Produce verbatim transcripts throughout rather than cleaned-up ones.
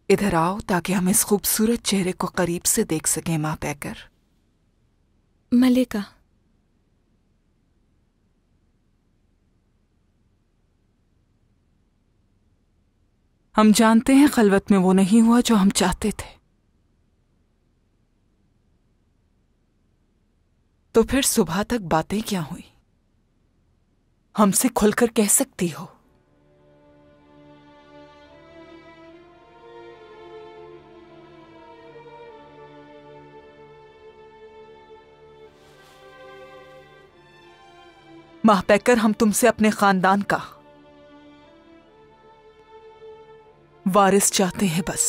इधर आओ ताकि हम इस खूबसूरत चेहरे को करीब से देख सकें, माँ पैकर। मलिका, हम जानते हैं खलवत में वो नहीं हुआ जो हम चाहते थे, तो फिर सुबह तक बातें क्या हुई? हमसे खुलकर कह सकती हो। माँ पैकर, हम तुमसे अपने खानदान का वारिस चाहते हैं बस।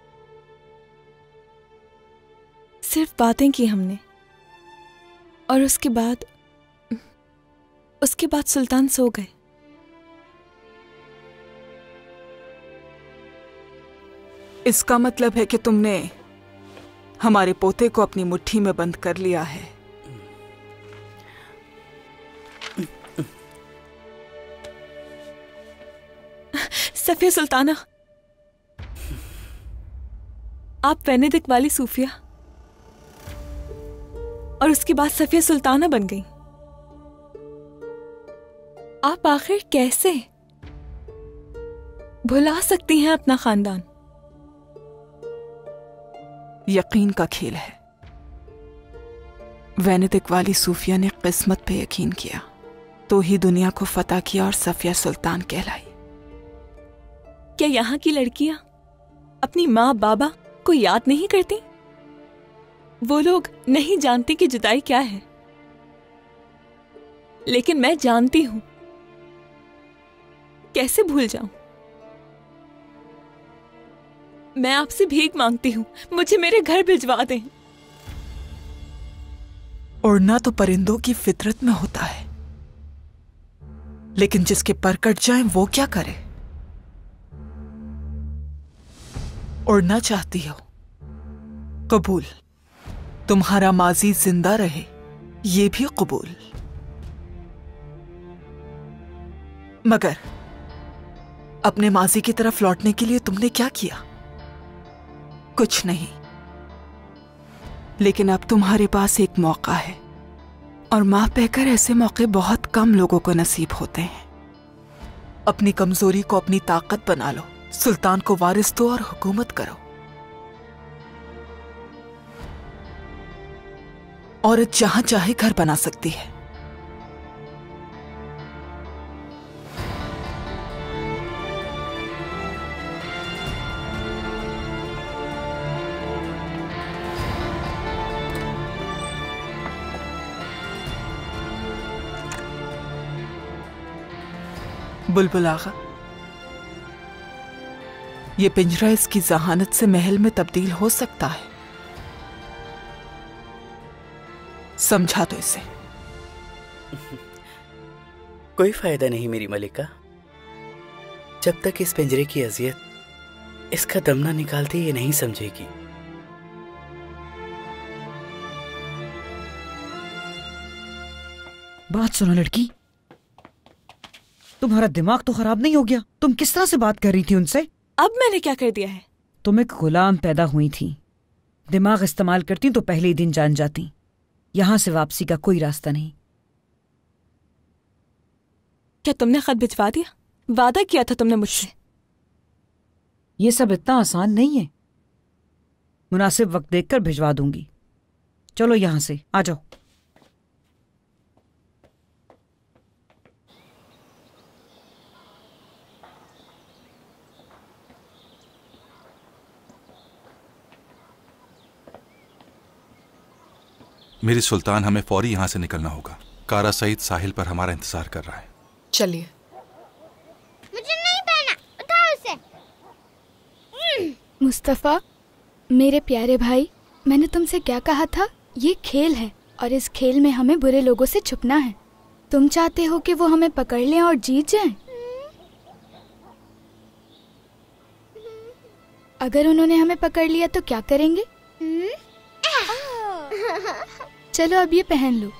सिर्फ बातें की हमने, और उसके बाद उसके बाद सुल्तान सो गए। इसका मतलब है कि तुमने हमारे पोते को अपनी मुट्ठी में बंद कर लिया है। सफिया सुल्ताना, आप वेनेदिक वाली सूफिया और उसके बाद सफिया सुल्ताना बन गई। आप आखिर कैसे भुला सकती हैं अपना खानदान? यकीन का खेल है। वेनेदिक वाली सूफिया ने किस्मत पे यकीन किया तो ही दुनिया को फतह किया और सफिया सुल्तान कहलाई। क्या यहाँ की लड़कियां अपनी माँ बाबा को याद नहीं करती? वो लोग नहीं जानती कि जुदाई क्या है, लेकिन मैं जानती हूं। कैसे भूल जाऊं? मैं आपसे भीख मांगती हूं, मुझे मेरे घर भिजवा दें। उड़ना तो परिंदों की फितरत में होता है, लेकिन जिसके पर कट जाएं वो क्या करे? उड़ना चाहती हो? कबूल। तुम्हारा माजी जिंदा रहे, ये भी कबूल। मगर अपने माजी की तरफ लौटने के लिए तुमने क्या किया? कुछ नहीं। लेकिन अब तुम्हारे पास एक मौका है, और मां पैकर ऐसे मौके बहुत कम लोगों को नसीब होते हैं। अपनी कमजोरी को अपनी ताकत बना लो, सुल्तान को वारिस दो और हुकूमत करो। औरत जहां चाहे घर बना सकती है। बुलबुल आगा, ये पिंजरा इसकी जहानत से महल में तब्दील हो सकता है। समझा दो इसे। कोई फायदा नहीं मेरी मलिका, जब तक इस पिंजरे की अजियत इसका दम ना निकालती ये नहीं समझेगी। बात सुनो लड़की, तुम्हारा दिमाग तो खराब नहीं हो गया? तुम किस तरह से बात कर रही थी उनसे? अब मैंने क्या कर दिया है? तुम एक गुलाम पैदा हुई थी, दिमाग इस्तेमाल करती तो पहले ही दिन जान जाती। यहां से वापसी का कोई रास्ता नहीं। क्या तुमने खत भिजवा दिया? वादा किया था तुमने मुझसे। ये सब इतना आसान नहीं है। मुनासिब वक्त देखकर भिजवा दूंगी। चलो यहां से आ जाओ। मेरी सुल्तान, हमें फौरी यहां से निकलना होगा। कारा सईद साहिल पर हमारा इंतजार कर रहा है। चलिए। मुझे नहीं पहना, उठाओ उसे। मुस्तफा, मेरे प्यारे भाई, मैंने तुमसे क्या कहा था? ये खेल है और इस खेल में हमें बुरे लोगों से छुपना है। तुम चाहते हो कि वो हमें पकड़ लें और जीत जाएं? अगर उन्होंने हमें पकड़ लिया तो क्या करेंगे? चलो अब ये पहन लो।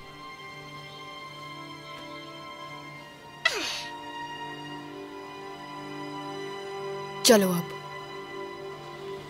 चलो अब।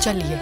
चलिए।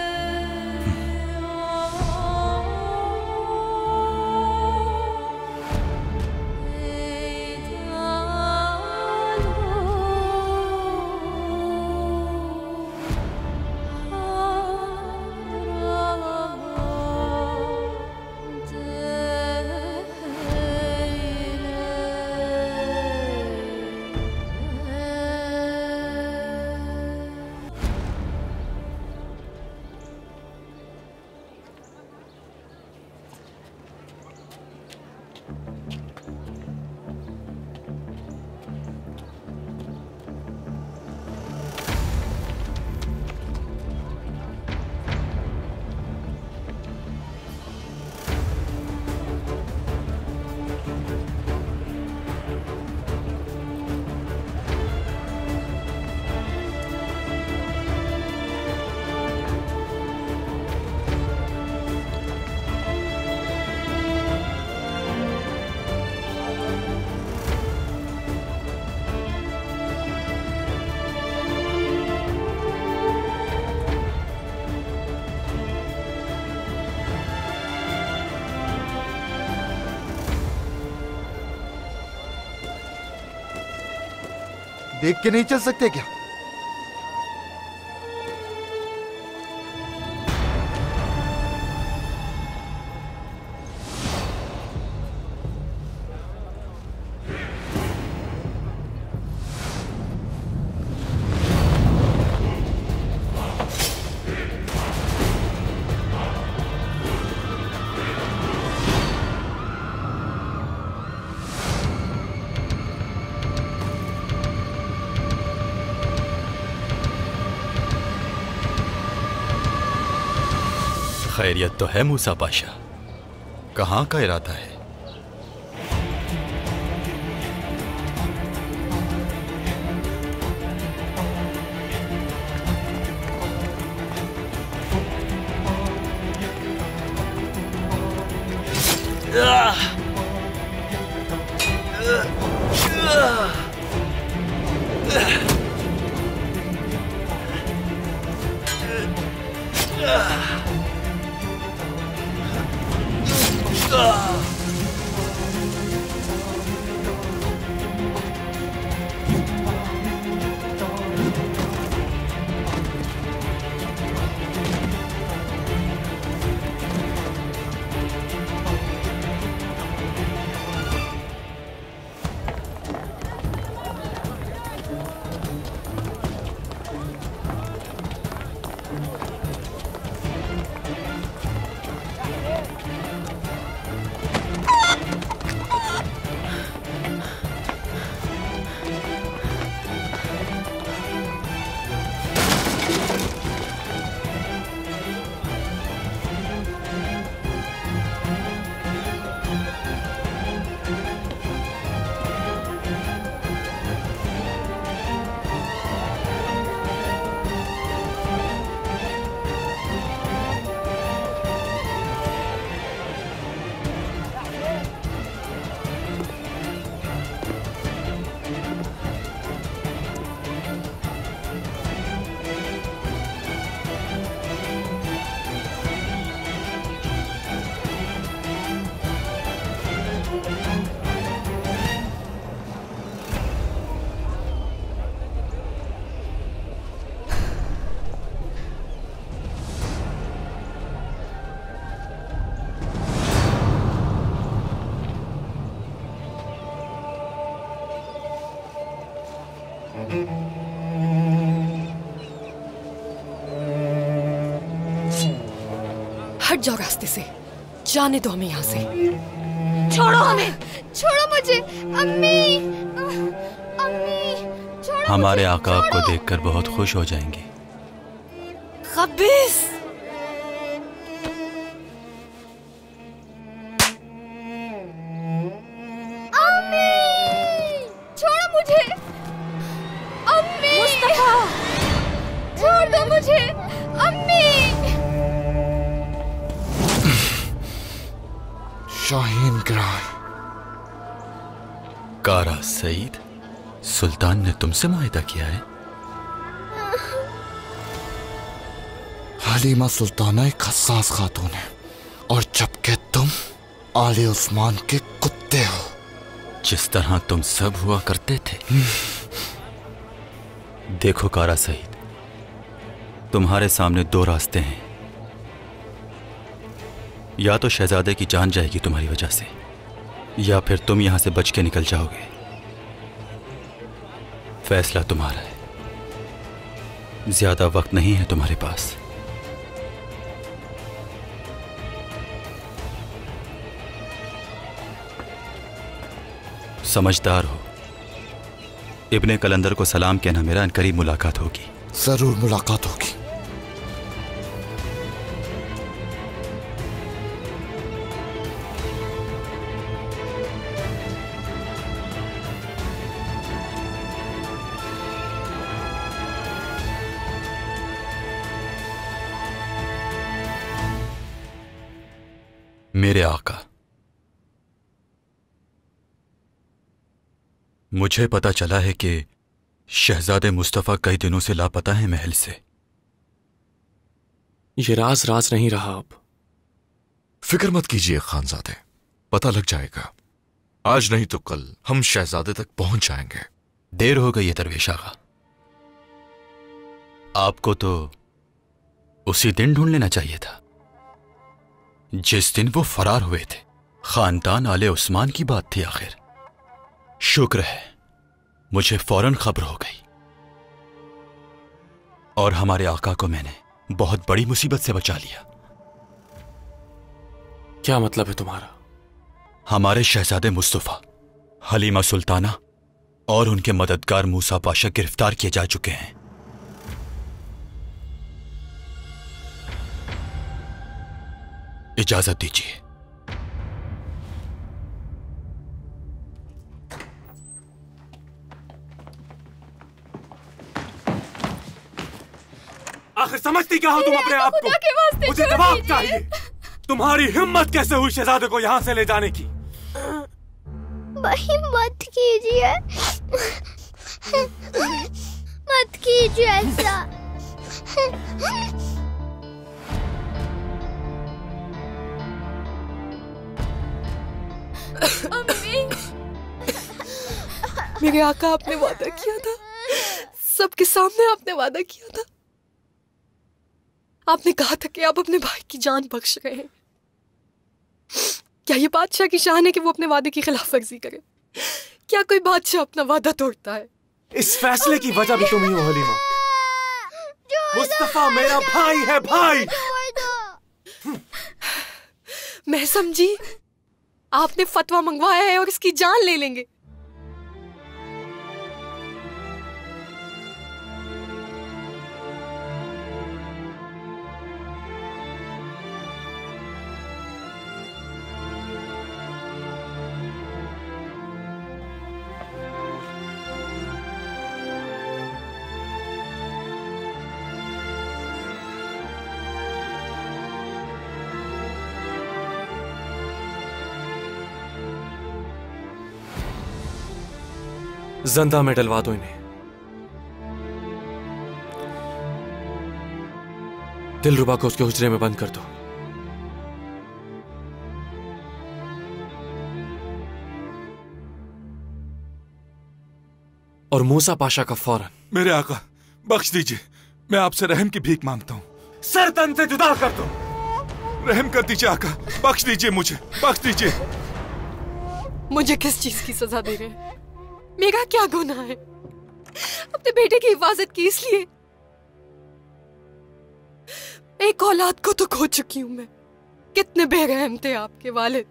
देख के नहीं चल सकते क्या? खैरियत तो है मूसा पाशा, कहाँ का इरादा है? हट जाओ रास्ते से, जाने दो हमें यहाँ से। छोड़ो हमें, छोड़ो मुझे। अम्मी, अम्मी, छोड़ो हमारे मुझे, आका छोड़ो। आपको देखकर बहुत खुश हो जाएंगे। खबीस! अम्मी, छोड़ो मुझे। अम्मी, मुस्तफा, छोड़ दो मुझे। अम्मी। शाहीन ग्राय। कारा सईद, सुल्तान ने तुमसे मुआहिदा किया है? हलीमा सुल्ताना एक हसास खातून है, और जबकि तुम आले उस्मान के कुत्ते हो। जिस तरह तुम सब हुआ करते थे। देखो कारा सईद, तुम्हारे सामने दो रास्ते हैं। या तो शहजादे की जान जाएगी तुम्हारी वजह से, या फिर तुम यहां से बच के निकल जाओगे। फैसला तुम्हारा है। ज्यादा वक्त नहीं है तुम्हारे पास। समझदार हो। इब्ने कलंदर को सलाम कहना, मेरा अनकरीब मुलाकात होगी। जरूर मुलाकात होगी। मेरे आका, मुझे पता चला है कि शहजादे मुस्तफा कई दिनों से लापता हैं महल से। ये राज राज नहीं रहा अब। फिक्र मत कीजिए खानजादे, पता लग जाएगा। आज नहीं तो कल हम शहजादे तक पहुंच जाएंगे। देर हो गई है दरवेश आगा। आपको तो उसी दिन ढूंढ लेना चाहिए था जिस दिन वो फरार हुए थे। खानदान आले उस्मान की बात थी आखिर। शुक्र है मुझे फौरन खबर हो गई, और हमारे आका को मैंने बहुत बड़ी मुसीबत से बचा लिया। क्या मतलब है तुम्हारा? हमारे शहजादे मुस्तफा, हलीमा सुल्ताना और उनके मददगार मूसा पाशा गिरफ्तार किए जा चुके हैं। इजाजत दीजिए। आखिर समझती क्या हो तुम अपने आप को? मुझे जवाब चाहिए। तुम्हारी हिम्मत कैसे हुई शहजादे को यहाँ से ले जाने की? भाई मत कीजिए, मत कीजिए ऐसा। मेरे आका, आपने वादा किया था, सबके सामने आपने वादा किया था। आपने कहा था कि आप अपने भाई की जान बख्श रहे हैं। क्या ये बादशाह की शान है कि वो अपने वादे की खिलाफ वर्जी करे? क्या कोई बादशाह अपना वादा तोड़ता है? इस फैसले की वजह भी तुम ही हो हलीमा। मुस्तफा मेरा भाई है, भाई। मैं समझी आपने फतवा मंगवाया है और इसकी जान ले लेंगे। जंदा में डलवा दो इन्हें। दिलरुबा को उसके हुजरे में बंद कर दो। और मूसा पाशा का फौरन। मेरे आका, बख्श दीजिए, मैं आपसे रहम की भीख मांगता हूँ। सर तन से जुदा कर दो। रहम कर दीजिए आका, बख्श दीजिए मुझे, बख्श दीजिए। मुझे किस चीज की सजा दे रहे हैं? मेरा क्या गुनाह है? अपने बेटे की हिफाजत की इसलिए। एक औलाद को तो खो चुकी हूं मैं। कितने बेरहम थे आपके वालिद।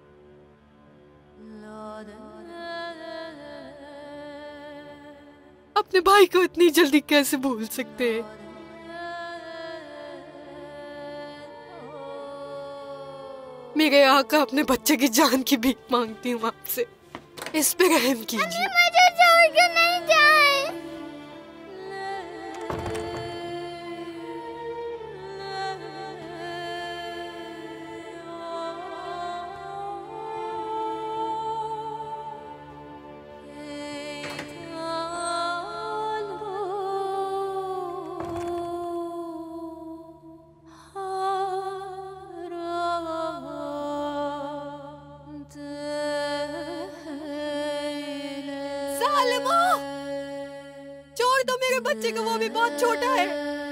अपने भाई को इतनी जल्दी कैसे भूल सकते हैं? मेरे आका, अपने बच्चे की जान की भीख मांगती हूँ आपसे, इस पे रहम कीजिए। मुझे छोड़ के नहीं जाए। सालिमा, छोड़ दो मेरे बच्चे को, वो अभी बहुत छोटा है।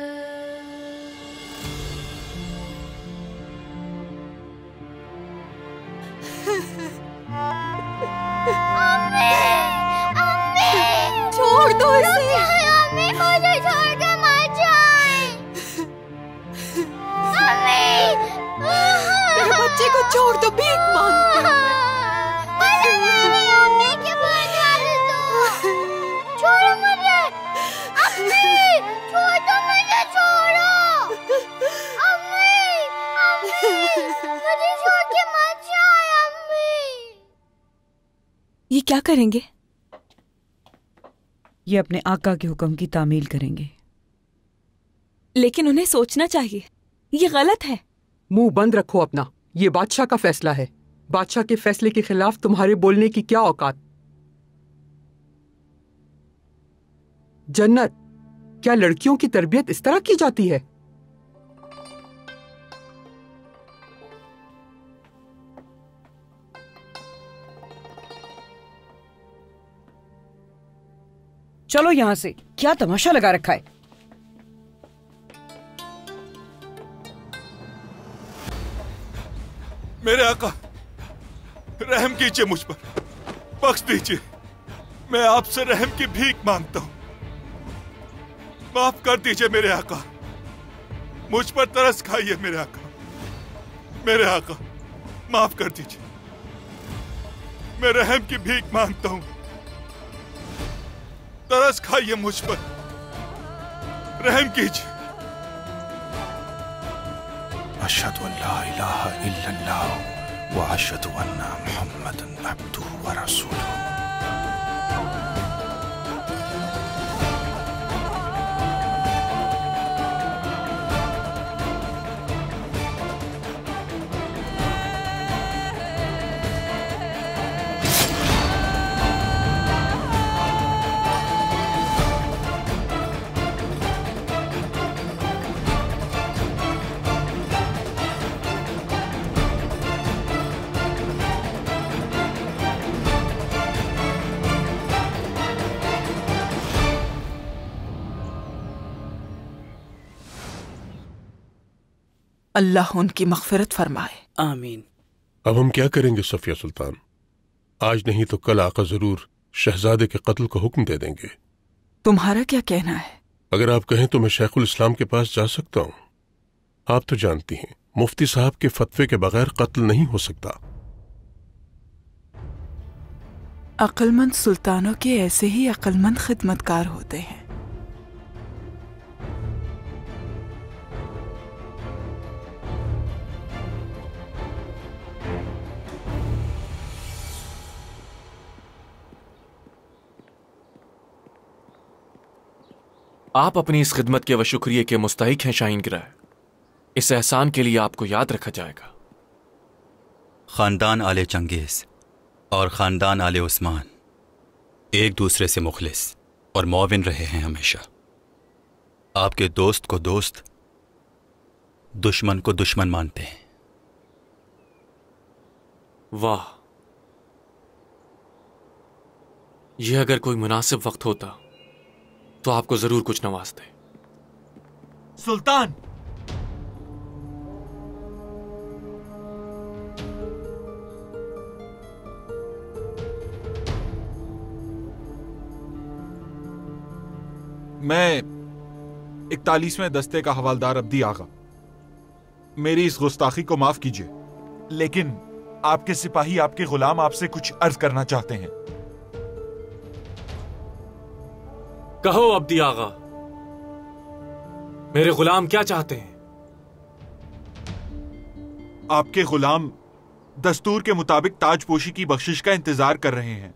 अम्मी, अम्मी, छोड़ दो इसे। अम्मी मुझे छोड़ के मत जाए। अम्मी, मेरे बच्चे को छोड़ दो, भीख मांगती हूँ मैं। अम्मी के पास जाने दो, छोड़ो मुझे। अम्मी, छोड़ दो मुझे, छोड़ो। अम्मी, अम्मी, मुझे छोड़ के मत जाए अम्मी। ये क्या करेंगे? ये अपने आका के हुक्म की तामील करेंगे। लेकिन उन्हें सोचना चाहिए, ये गलत है। मुंह बंद रखो अपना, ये बादशाह का फैसला है। बादशाह के फैसले के खिलाफ तुम्हारे बोलने की क्या औकात। जन्नत, क्या लड़कियों की तरबियत इस तरह की जाती है? चलो यहां से, क्या तमाशा लगा रखा है। मेरे आका, रहम कीजिए मुझ पर, बख्श दीजिए। मैं आपसे रहम की भीख मांगता हूं। माफ कर दीजिए मेरे आका, मुझ पर तरस खाइए मेरे आका। मेरे आका, माफ कर दीजिए। मैं रहम की भीख मांगता हूं, तरस खाइए मुझ पर, रहम कीजिए। अशहदु अल्ला इलाहा इल्लल्लाह व अशहदु अन्ना मुहम्मदन अब्दुहु व रसूलुहु। अल्लाह उनकी मग़फ़िरत फरमाए। आमीन। अब हम क्या करेंगे सफिया सुल्तान? आज नहीं तो कल आका जरूर शहजादे के कत्ल को हुक्म दे देंगे। तुम्हारा क्या कहना है? अगर आप कहें तो मैं शेखुल इस्लाम के पास जा सकता हूँ। आप तो जानती हैं, मुफ्ती साहब के फतवे के बगैर कत्ल नहीं हो सकता। अक्लमंद सुल्तानों के ऐसे ही अक्लमंद खिदमतकार होते हैं। आप अपनी इस खिदमत के व शुक्रिया के मुस्तहिक हैं शाहीन गिराए। इस एहसान के लिए आपको याद रखा जाएगा। खानदान आले चंगेज और खानदान आले उस्मान एक दूसरे से मुखलिस और मौविन रहे हैं हमेशा। आपके दोस्त को दोस्त, दुश्मन को दुश्मन मानते हैं। वाह, यह अगर कोई मुनासिब वक्त होता तो आपको जरूर कुछ नवाजते। सुल्तान, मैं इकतालीसवें दस्ते का हवालदार अब्दी आगा। मेरी इस गुस्ताखी को माफ कीजिए, लेकिन आपके सिपाही, आपके गुलाम आपसे कुछ अर्ज करना चाहते हैं। कहो अब्दी आगा, मेरे गुलाम क्या चाहते हैं? आपके गुलाम दस्तूर के मुताबिक ताजपोशी की बख्शिश का इंतजार कर रहे हैं।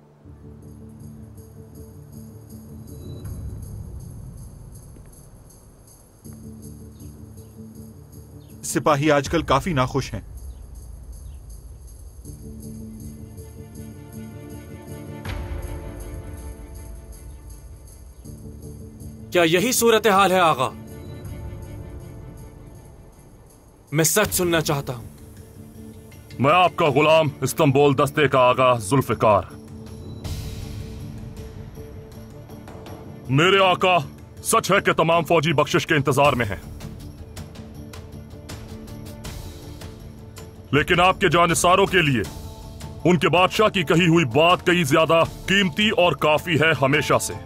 सिपाही आजकल काफी नाखुश हैं। क्या यही सूरत हाल है आगा? मैं सच सुनना चाहता हूं। मैं आपका गुलाम इस्तांबुल दस्ते का आगा जुल्फिकार। मेरे आका, सच है कि तमाम फौजी बख्शिश के इंतजार में हैं। लेकिन आपके जानिसारों के लिए उनके बादशाह की कही हुई बात कई ज्यादा कीमती और काफी है हमेशा से।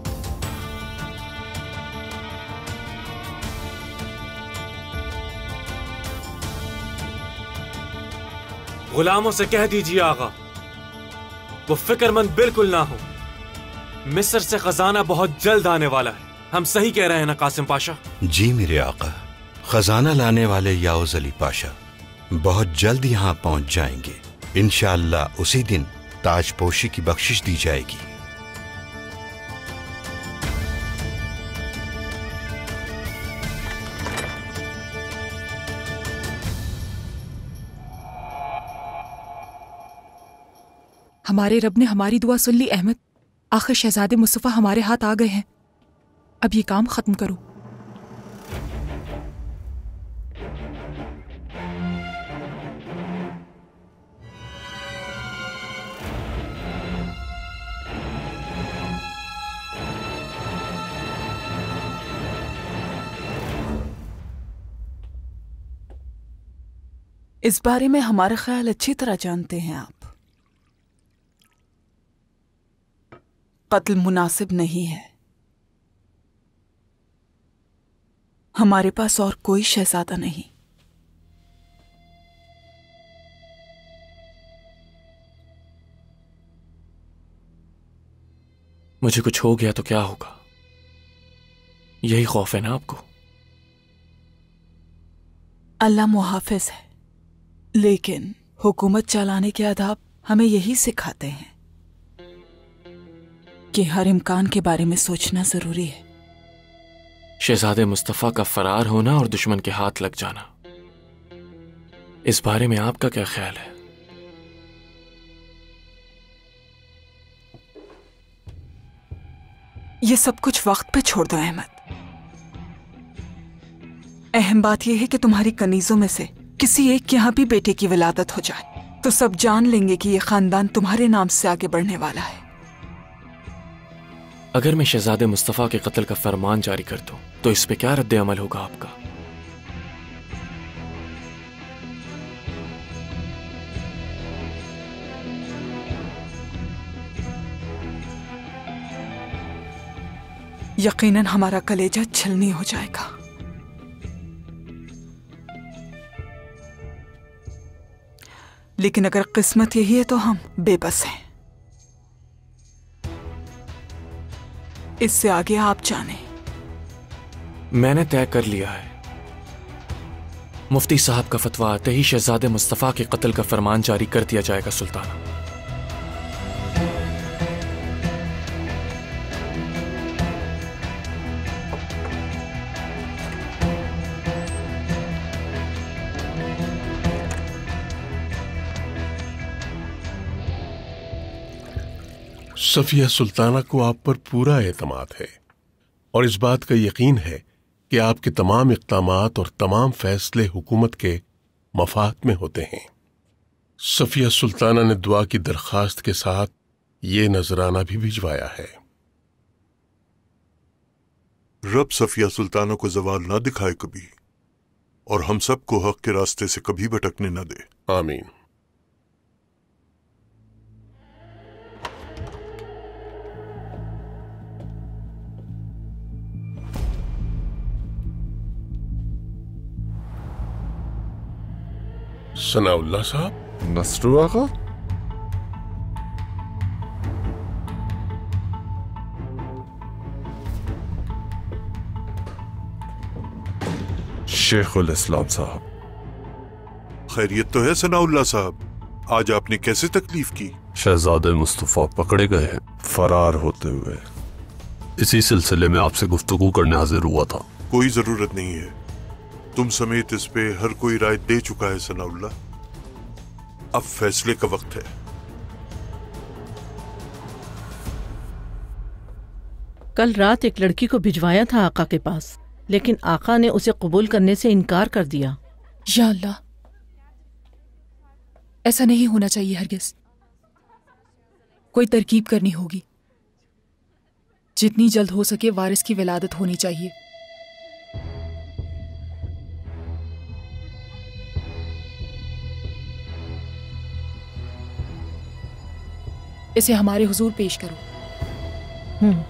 गुलामों से कह दीजिए आगा, वो फिक्रमंद बिल्कुल ना हो। मिस्र से खजाना बहुत जल्द आने वाला है। हम सही कह रहे हैं ना कासिम पाशा? जी मेरे आका, खजाना लाने वाले याउज अली पाशा बहुत जल्द यहाँ पहुंच जाएंगे। इंशाअल्लाह उसी दिन ताजपोशी की बख्शिश दी जाएगी। हमारे रब ने हमारी दुआ सुन ली अहमद। आखिर शहजादे मुस्तफा हमारे हाथ आ गए हैं। अब ये काम खत्म करो। इस बारे में हमारा ख्याल अच्छी तरह जानते हैं आप। कत्ल मुनासिब नहीं है। हमारे पास और कोई शहजादा नहीं। मुझे कुछ हो गया तो क्या होगा, यही खौफ है ना आपको? अल्लाह मुहाफिज है, लेकिन हुकूमत चलाने के आदाब हमें यही सिखाते हैं कि हर इम्कान के बारे में सोचना जरूरी है। शहजादे मुस्तफा का फरार होना और दुश्मन के हाथ लग जाना, इस बारे में आपका क्या ख्याल है? ये सब कुछ वक्त पे छोड़ दो अहमद। अहम बात यह है कि तुम्हारी कनीजों में से किसी एक के यहाँ भी बेटे की विलादत हो जाए तो सब जान लेंगे कि यह खानदान तुम्हारे नाम से आगे बढ़ने वाला है। अगर मैं शहजादे मुस्तफा के कत्ल का फरमान जारी कर दूं तो इस पे क्या रद्द अमल होगा आपका? यकीनन हमारा कलेजा छलनी हो जाएगा। लेकिन अगर किस्मत यही है तो हम बेबस हैं। इससे आगे आप जाने। मैंने तय कर लिया है, मुफ्ती साहब का फतवा आते ही शहजादे मुस्तफा के कत्ल का फरमान जारी कर दिया जाएगा सुल्ताना। सफिया सुल्ताना को आप पर पूरा एतमाद है और इस बात का यकीन है कि आपके तमाम इक़दामात और तमाम फैसले हुकूमत के मफाद में होते हैं। सफिया सुल्ताना ने दुआ की दरखास्त के साथ ये नजराना भी भिजवाया है। रब सफिया सुल्ताना को जवाल ना दिखाए कभी, और हम सबको हक के रास्ते से कभी भटकने न दे। आमीन। सनाउल्लाह साहब। नसरू आका, शेखुल इस्लाम साहब। खैरियत तो है सनाउल्लाह साहब, आज आपने कैसे तकलीफ की? शहजादे मुस्तफा पकड़े गए हैं फरार होते हुए। इसी सिलसिले में आपसे गुफ्तगू करने हाजिर हुआ था। कोई जरूरत नहीं है, तुम समेत इस पे हर कोई राय दे चुका है सनाउल्लाह। अब फैसले का वक्त है। कल रात एक लड़की को भिजवाया था आका के पास, लेकिन आका ने उसे कबूल करने से इनकार कर दिया। या अल्लाह, ऐसा नहीं होना चाहिए हरगिज। कोई तरकीब करनी होगी। जितनी जल्द हो सके वारिस की विलादत होनी चाहिए। इसे हमारे हुजूर पेश करो। हम्म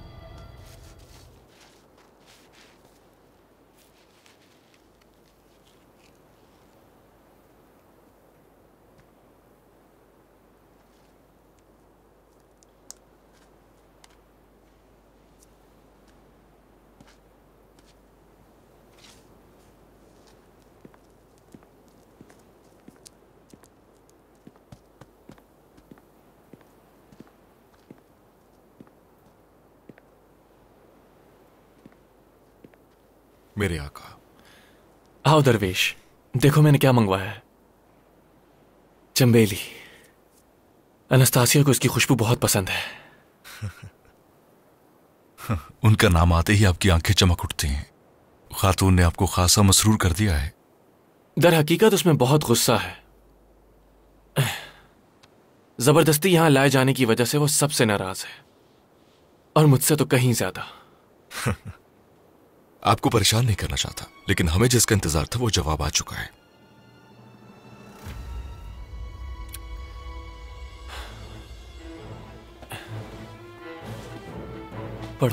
मेरे आका। आओ दरवेश, देखो मैंने क्या मंगवाया है। चंबेली। अनस्तासिया को इसकी खुशबू बहुत पसंद है। उनका नाम आते ही आपकी आंखें चमक उठती हैं। खातून ने आपको खासा मसरूर कर दिया है। दर हकीकत उसमें बहुत गुस्सा है। जबरदस्ती यहां लाए जाने की वजह से वो सबसे नाराज है, और मुझसे तो कहीं ज्यादा। आपको परेशान नहीं करना चाहता, लेकिन हमें जिसका इंतजार था वो जवाब आ चुका है। पढ़ो।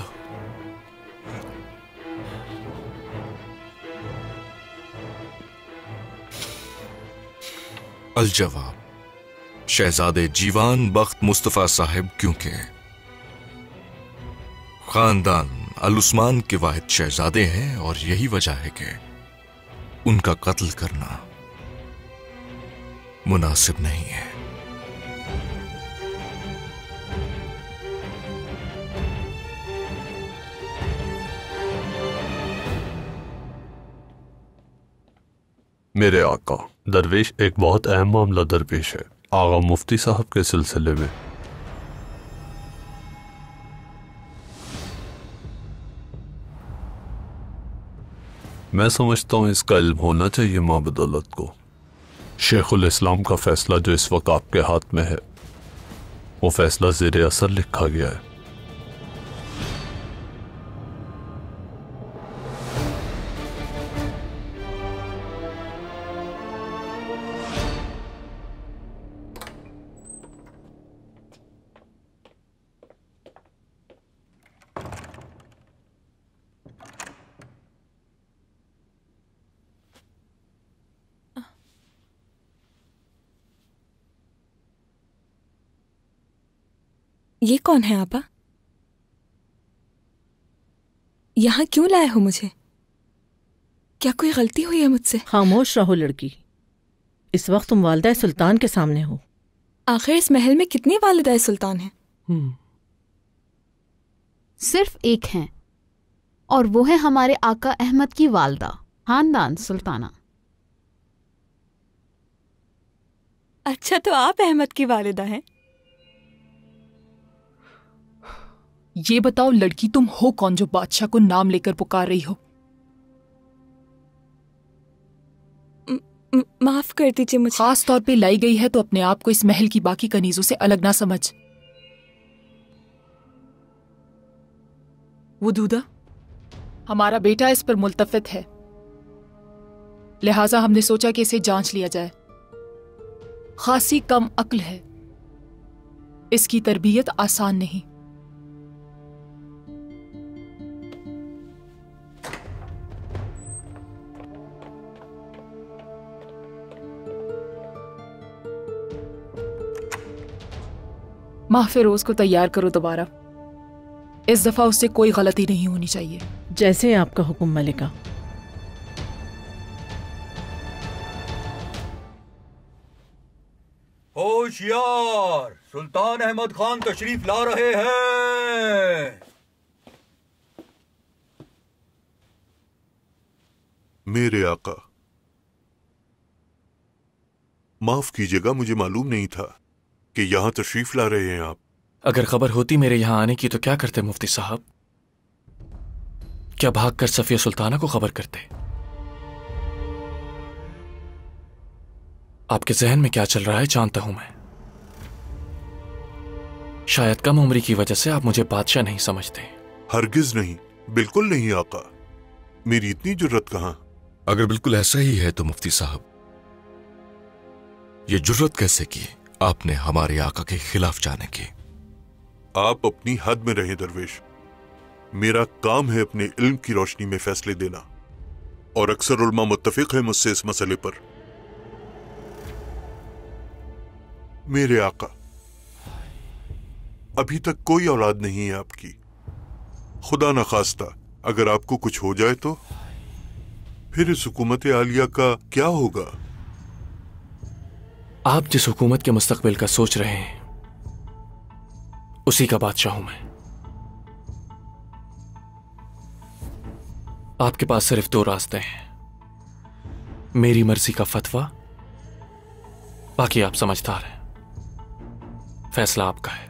अल जवाब, शहजादे जीवान बख्त मुस्तफा साहिब क्योंकि खानदान अल उस्मान के वाहिद शहजादे हैं, और यही वजह है कि उनका कत्ल करना मुनासिब नहीं है। मेरे आका, दरवेश एक बहुत अहम मामला दरपेश है आगा मुफ्ती साहब के सिलसिले में। मैं समझता हूं इसका इल्म होना चाहिए मां बदौलत को। शेखुल इस्लाम का फैसला जो इस वक्त आपके हाथ में है, वो फैसला ज़ेरे असर लिखा गया है। ये कौन है आपा? यहाँ क्यों लाए हो मुझे? क्या कोई गलती हुई है मुझसे? खामोश रहो लड़की, इस वक्त तुम वालिदा सुल्तान के सामने हो। आखिर इस महल में कितनी वालिदा सुल्तान हैं? सिर्फ एक हैं, और वो है हमारे आका अहमद की वालदा, खानदान सुल्ताना। अच्छा, तो आप अहमद की वालिदा हैं? ये बताओ लड़की, तुम हो कौन जो बादशाह को नाम लेकर पुकार रही हो? म, माफ कर दीजिए मुझे। खास तौर पे लाई गई है तो अपने आप को इस महल की बाकी कनीजों से अलग ना समझ। वदूदा, हमारा बेटा इस पर मुल्तफित है, लिहाजा हमने सोचा कि इसे जांच लिया जाए। खासी कम अक्ल है, इसकी तरबियत आसान नहीं। माह फिरोज को तैयार करो दोबारा। इस दफा उससे कोई गलती नहीं होनी चाहिए। जैसे आपका हुक्म मलिका। होशियार, सुल्तान अहमद खान तशरीफ ला रहे हैं। मेरे आका, माफ कीजिएगा, मुझे मालूम नहीं था कि यहां तशरीफ ला रहे हैं आप। अगर खबर होती मेरे यहां आने की तो क्या करते मुफ्ती साहब? क्या भागकर सफिया सुल्ताना को खबर करते? आपके जहन में क्या चल रहा है जानता हूं मैं। शायद कम उम्र की वजह से आप मुझे बादशाह नहीं समझते। हरगिज नहीं, बिल्कुल नहीं आका। मेरी इतनी जुर्रत कहां। अगर बिल्कुल ऐसा ही है तो मुफ्ती साहब, ये जुर्रत कैसे की आपने हमारे आका के खिलाफ जाने की? आप अपनी हद में रहें दरवेश। मेरा काम है अपने इल्म की रोशनी में फैसले देना, और अक्सर उल्मा मुत्तफिक है मुझसे इस मसले पर। मेरे आका, अभी तक कोई औलाद नहीं है आपकी। खुदा न खास्ता अगर आपको कुछ हो जाए तो फिर इस हुकूमत आलिया का क्या होगा? आप जिस हुकूमत के मुस्तकबिल का सोच रहे हैं उसी का बादशाह हूं मैं। आपके पास सिर्फ दो रास्ते हैं, मेरी मर्जी का फतवा, बाकी आप समझदार हैं। फैसला आपका है।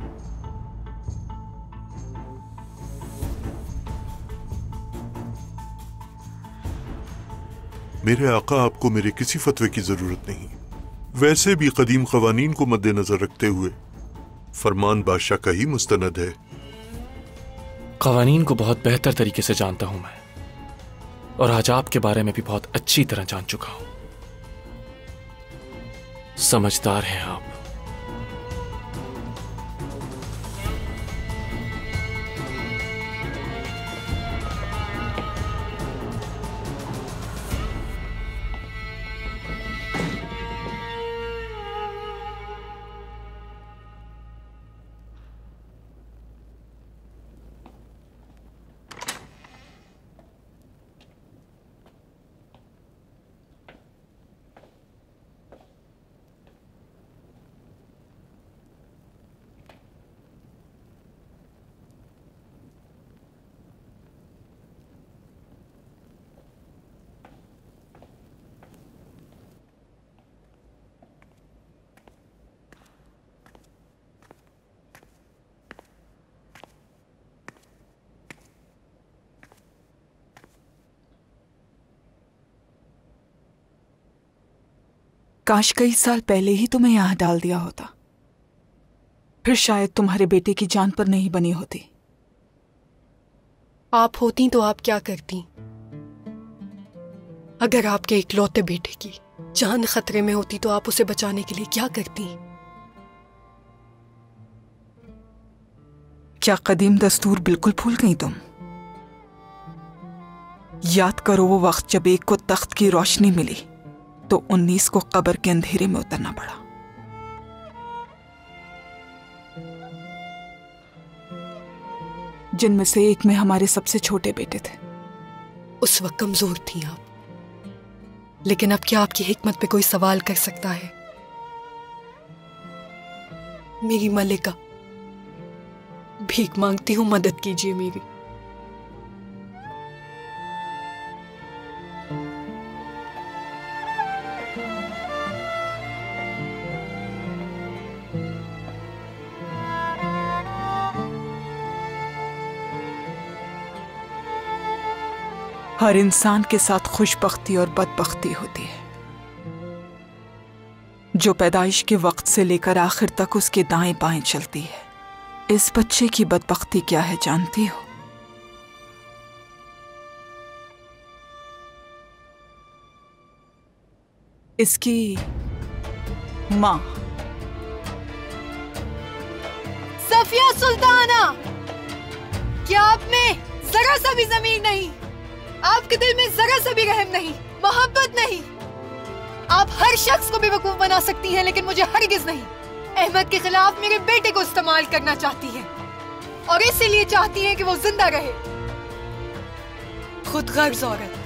मेरे आका, आपको मेरे किसी फतवे की जरूरत नहीं। वैसे भी कदीम कवानीन को मद्देनजर रखते हुए फरमान बादशाह का ही मुस्तनद है। कवानीन को बहुत बेहतर तरीके से जानता हूं मैं, और आज आपके बारे में भी बहुत अच्छी तरह जान चुका हूं। समझदार हैं आप। काश कई साल पहले ही तुम्हें यहां डाल दिया होता, फिर शायद तुम्हारे बेटे की जान पर नहीं बनी होती। आप होती तो आप क्या करती? अगर आपके इकलौते बेटे की जान खतरे में होती तो आप उसे बचाने के लिए क्या करती? क्या कदीम दस्तूर बिल्कुल भूल गई तुम? याद करो वो वक्त जब एक को तख्त की रोशनी मिली तो उन्नीस को कब्र के अंधेरे में उतरना पड़ा। जिनमें से एक में हमारे सबसे छोटे बेटे थे। उस वक्त कमजोर थी आप, लेकिन अब क्या आपकी हिकमत पे कोई सवाल कर सकता है? मेरी मलिका, भीख मांगती हूं, मदद कीजिए मेरी। हर इंसान के साथ खुशबख्ती और बदबख्ती होती है। जो पैदाइश के वक्त से लेकर आखिर तक उसके दाएं बाएं चलती है। इस बच्चे की बदबख्ती क्या है जानती हो? इसकी मां सफिया सुल्ताना, क्या आप में जरा सा भी जमीर नहीं? आपके दिल में जरा सा भी रहम नहीं, मोहब्बत नहीं? आप हर शख्स को बेवकूफ बना सकती हैं, लेकिन मुझे हरगिज नहीं। अहमद के खिलाफ मेरे बेटे को इस्तेमाल करना चाहती हैं, और इसीलिए चाहती हैं कि वो जिंदा रहे। खुद गर्ज औरत।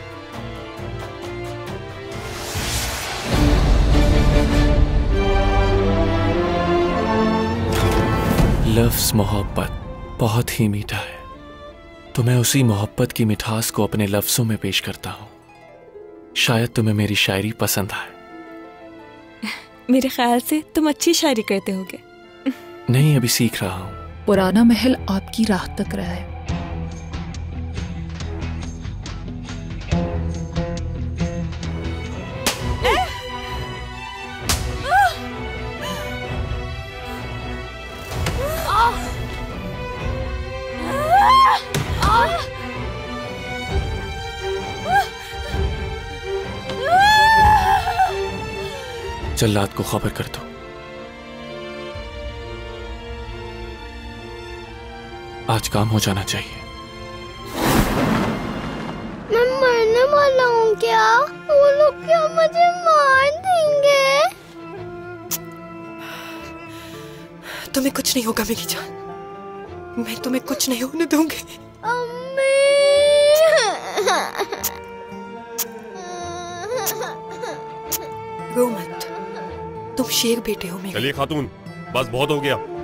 लफ्ज मोहब्बत बहुत ही मीठा है, तो मैं उसी मोहब्बत की मिठास को अपने लफ्जों में पेश करता हूँ। शायद तुम्हें मेरी शायरी पसंद आए। मेरे ख्याल से तुम अच्छी शायरी करते होगे। नहीं, अभी सीख रहा हूँ। पुराना महल आपकी राह तक रहा है। जल्लाद को खबर कर दो। आज काम हो जाना चाहिए। मैं मरने वाला हूँ क्या? वो लोग क्या मुझे मार देंगे? तुम्हें कुछ नहीं होगा मेरी जान, मैं तुम्हें कुछ नहीं होने दूंगी। अम्मी। रो मत, तुम शेर बेटे हो मेरे। चलिए खातून, बस बहुत हो गया।